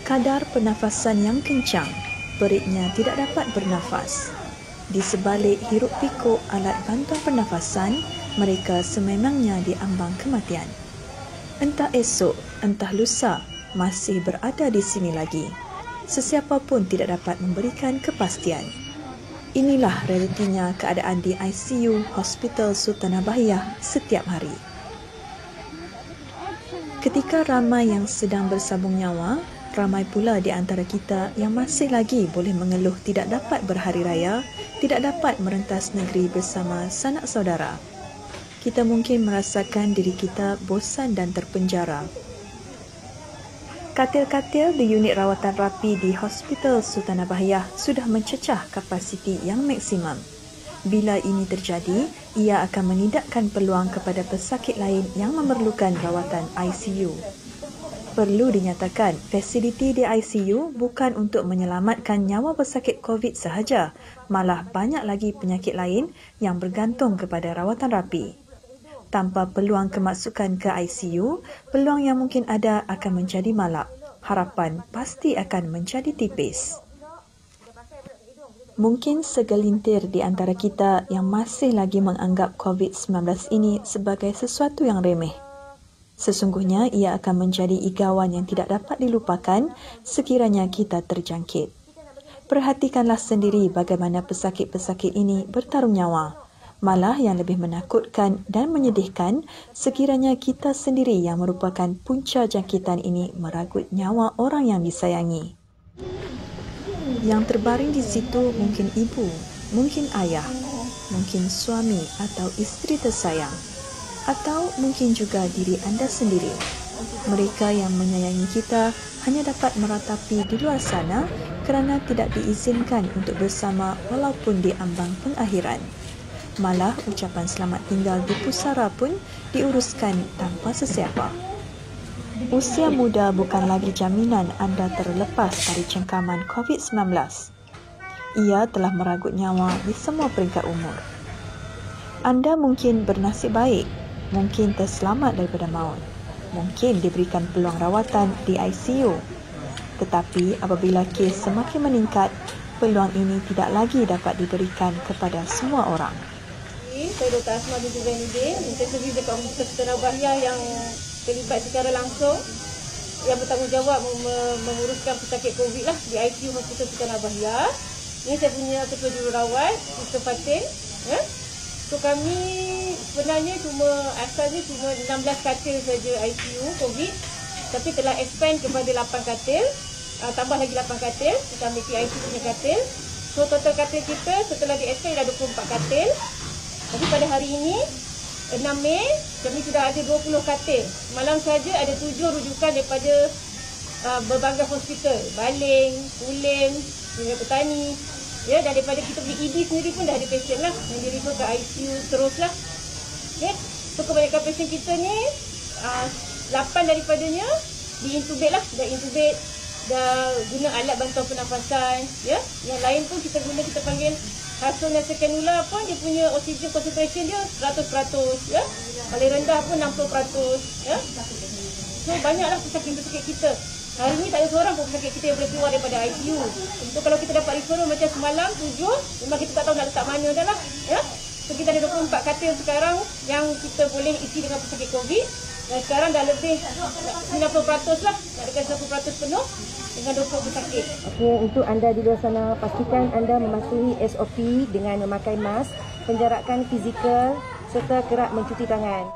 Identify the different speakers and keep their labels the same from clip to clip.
Speaker 1: Kadar pernafasan yang kencang, perutnya tidak dapat bernafas. Di sebalik hiruk pikuk alat bantuan pernafasan, mereka sememangnya diambang kematian. Entah esok, entah lusa, masih berada di sini lagi. Sesiapa pun tidak dapat memberikan kepastian. Inilah realitinya keadaan di ICU Hospital Sultanah Bahiyah setiap hari. Ketika ramai yang sedang bersambung nyawa, ramai pula di antara kita yang masih lagi boleh mengeluh tidak dapat berhari raya, tidak dapat merentas negeri bersama sanak saudara. Kita mungkin merasakan diri kita bosan dan terpenjara. Katil-katil di unit rawatan rapi di Hospital Sultanah Bahiyah sudah mencecah kapasiti yang maksimum. Bila ini terjadi, ia akan menidakkan peluang kepada pesakit lain yang memerlukan rawatan ICU. Perlu dinyatakan, fasiliti di ICU bukan untuk menyelamatkan nyawa pesakit COVID sahaja, malah banyak lagi penyakit lain yang bergantung kepada rawatan rapi. Tanpa peluang kemasukan ke ICU, peluang yang mungkin ada akan menjadi malap. Harapan pasti akan menjadi tipis. Mungkin segelintir di antara kita yang masih lagi menganggap COVID-19 ini sebagai sesuatu yang remeh. Sesungguhnya ia akan menjadi igawan yang tidak dapat dilupakan sekiranya kita terjangkit. Perhatikanlah sendiri bagaimana pesakit-pesakit ini bertarung nyawa. Malah yang lebih menakutkan dan menyedihkan sekiranya kita sendiri yang merupakan punca jangkitan ini meragut nyawa orang yang disayangi. Yang terbaring di situ mungkin ibu, mungkin ayah, mungkin suami atau isteri tersayang, atau mungkin juga diri anda sendiri. Mereka yang menyayangi kita hanya dapat meratapi di luar sana kerana tidak diizinkan untuk bersama walaupun di ambang pengakhiran. Malah ucapan selamat tinggal di pusara pun diuruskan tanpa sesiapa. Usia muda bukan lagi jaminan anda terlepas dari cengkaman COVID-19. Ia telah meragut nyawa di semua peringkat umur. Anda mungkin bernasib baik, mungkin terselamat daripada maut, mungkin diberikan peluang rawatan di ICU. Tetapi apabila kes semakin meningkat, peluang ini tidak lagi dapat diberikan kepada semua orang.
Speaker 2: Saya Dr. Asma binti Zainuddin, interservis dekat Hospital Sultanah Bahiyah yang terlibat secara langsung yang bertanggungjawab menguruskan pesakit COVID lah di ICU Hospital Sultanah Bahiyah. Ini saya punya ketua jururawat, Mr. Fatin. So kami sebenarnya asalnya cuma 16 katil saja ICU COVID, tapi telah expand kepada 8 katil, tambah lagi 8 katil, kita ambil ICU punya katil. So total katil kita setelah di-expand dah 24 katil. Tapi pada hari ini, 6 Mei, kami sudah ada 20 katil. Malam saja ada 7 rujukan daripada berbagai hospital, Baling, Kulim, Negeri Petani. Ya, dan daripada kita beli ED sendiri pun dah ada pasien lah yang di-refer ke ICU teruslah. Okay. So kebanyakan pasien kita ni 8 daripadanya di-intubate lah, dah intubate, dah guna alat bantuan pernafasan, ya. Yang lain pun kita panggil hasilnya canula pun dia punya oxygen concentration dia 100%, ya. Paling rendah pun 60%, ya. So banyaklah pesakit-pesakit kita. Hari ni tak ada seorang pun pesakit kita yang boleh keluar daripada ICU. So kalau kita dapat referral macam semalam 7, memang kita tak tahu nak letak mana dah lah, ya. So kita ada 24 katil sekarang yang kita boleh isi dengan pesakit COVID. Dan sekarang dah lebih 90% lah, nak dekat 100% penuh dengan 20 pesakit.
Speaker 3: Okey, untuk anda di luar sana, pastikan anda mematuhi SOP dengan memakai mask, penjarakan fizikal serta kerap mencuci tangan.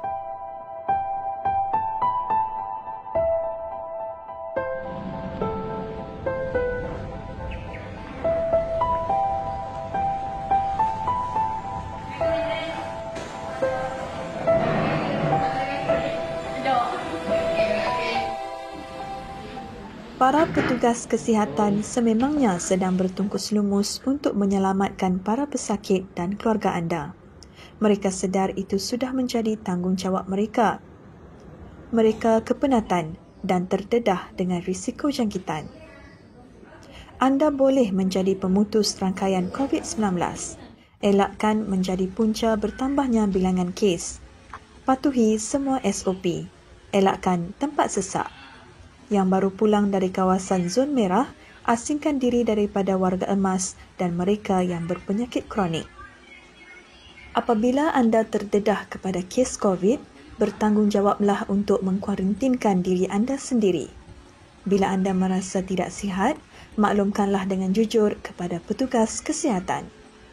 Speaker 1: Para petugas kesihatan sememangnya sedang bertungkus lumus untuk menyelamatkan para pesakit dan keluarga anda. Mereka sedar itu sudah menjadi tanggungjawab mereka. Mereka kepenatan dan terdedah dengan risiko jangkitan. Anda boleh menjadi pemutus rangkaian COVID-19. Elakkan menjadi punca bertambahnya bilangan kes. Patuhi semua SOP. Elakkan tempat sesak. Yang baru pulang dari kawasan zon merah, asingkan diri daripada warga emas dan mereka yang berpenyakit kronik. Apabila anda terdedah kepada kes COVID, bertanggungjawablah untuk mengkuarantinkan diri anda sendiri. Bila anda merasa tidak sihat, maklumkanlah dengan jujur kepada petugas kesihatan.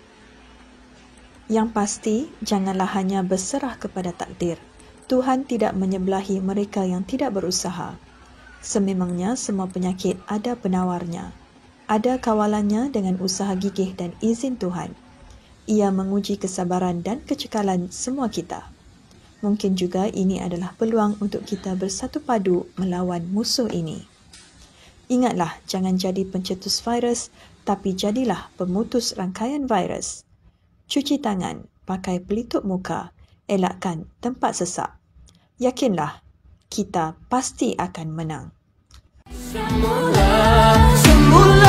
Speaker 1: Yang pasti, janganlah hanya berserah kepada takdir. Tuhan tidak menyebelahi mereka yang tidak berusaha. Sememangnya semua penyakit ada penawarnya. Ada kawalannya dengan usaha gigih dan izin Tuhan. Ia menguji kesabaran dan kecekalan semua kita. Mungkin juga ini adalah peluang untuk kita bersatu padu melawan musuh ini. Ingatlah, jangan jadi pencetus virus, tapi jadilah pemutus rangkaian virus. Cuci tangan, pakai pelitup muka, elakkan tempat sesak. Yakinlah, kita pasti akan menang. Semula